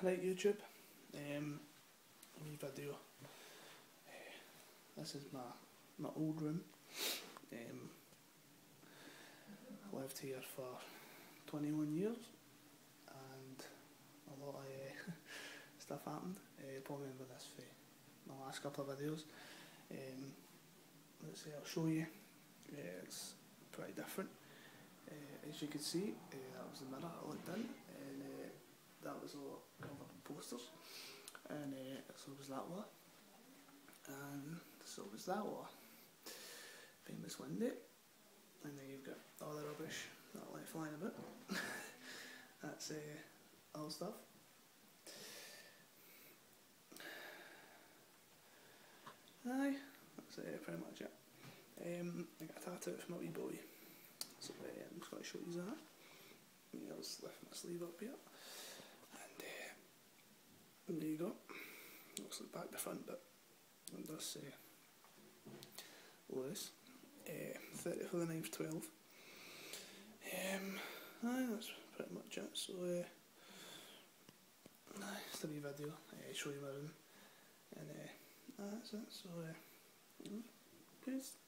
Right, YouTube. Wee video. This is my old room. I lived here for 21 years and a lot of stuff happened. You probably remember this for my last couple of videos. Let's see, I'll show you. It's pretty different. As you can see, that was the mirror I looked in, and that was all covered in posters, and so was that one, and so was that one. Famous Wendy, and then you've got all the rubbish that I left lying about. That's all stuff. Aye, that's pretty much it. I got a tattoo for my wee boy, so I'm just going to show you that. I'll just lift my sleeve up here, and there you go. Looks like back to front, but it does say Lewis, 30 for the 9th 12. Aye, that's pretty much it. So just a wee video, show you my room, and that's it. So peace.